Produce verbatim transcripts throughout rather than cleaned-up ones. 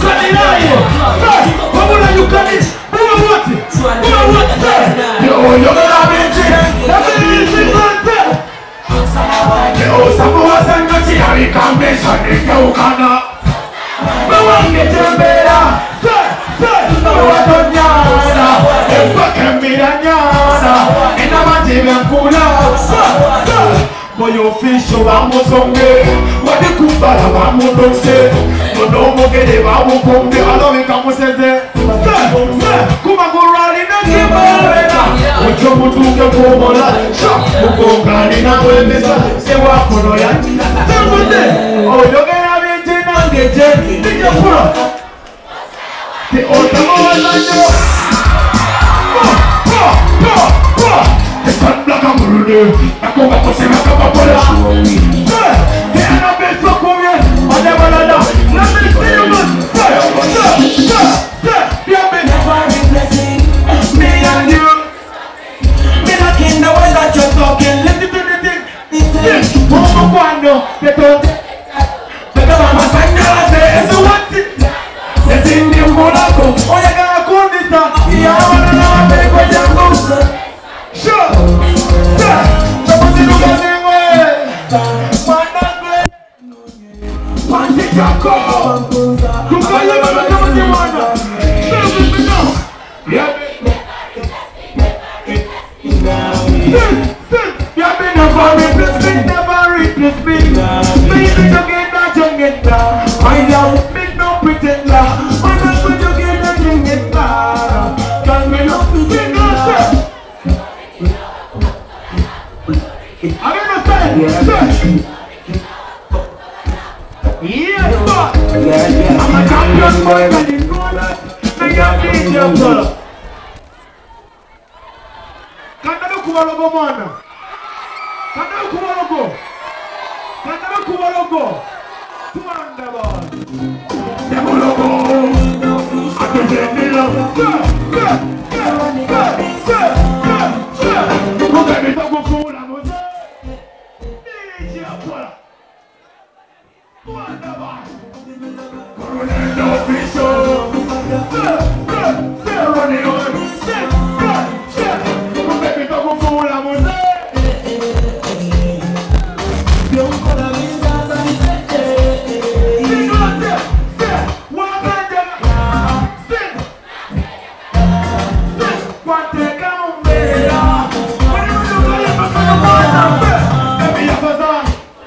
Moyo official vamos onge wadi kumbala vamos danser mono mogere vamos pombe alors comme c'est c'est kuma gorali na kimara ojo mutuke komola ukongani na wemesa se wakono ya semunde oyogera binti nangeje ndikura te otamo lanyo it's not Blaq and Grunade. I come back to see my cup of water. Sir, they are not best for coming. I never know that. Let me see you, man. Sir, sir, sir, sir. You have been never replacing me and you. Me not in the way that you're talking. Listen to the thing. This is Momo Kwando. They don't. They don't have a sign. I say, it's a what? It's in the Monaco. Oh, you gotta go this time. Yeah, I wanna know how they go down, sir. Sure! Sir! Somebody look at me way! Man, one thing you call! Look at you, man, come on, you wanna! Stay with me now! Yeah, Sir! Sir! You been never replace me, never replace me! Baby, you get that, you get that! I love me, no pretend that! I'm not going to get that, you get that! Can we not pretend that, I understand. Yeah. Yes, sir. Yeah, yeah. I'm a champion boy, and you know that. I got D J, sir. Can I go to the man? Can I go to the go? Can I go to the go? Two on the ball. Them all go. I can take the love. Sir, sir, sir, sir, sir, sir. Look at me, don't go fool. Grunade official. Sir, sir, sir, running on. Sir, sir, sir. Come baby, don't go fool, I'm on say. Don't call me Zaza, say. Sing on there, sir. One man there. Sing. Sing. One take a moment. When you look at him, I'm gonna want to say. Baby, you're a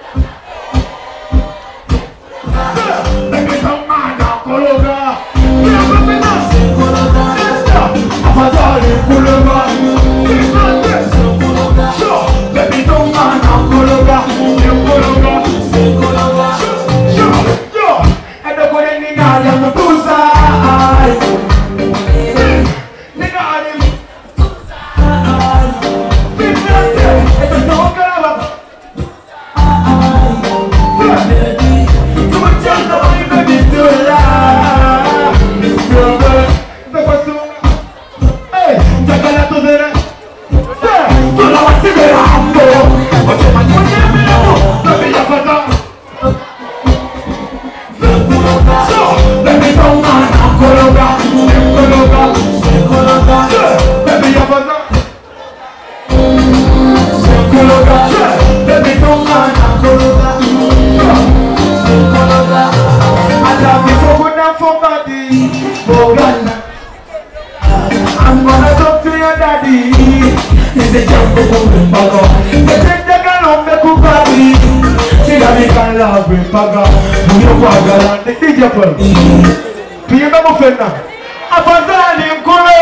I'm gonna talk to your daddy. He's a jump over the bugger. You take the gun off the body. See that we can love with bugger. You know what I want? The D J Paul. Do you know what I'm saying? Afazali Mkolo.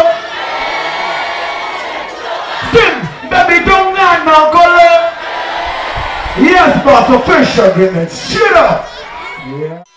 Sing, baby, don't lie now, Mkolo. Yes, boss, official Grunade. Shut up. Yeah.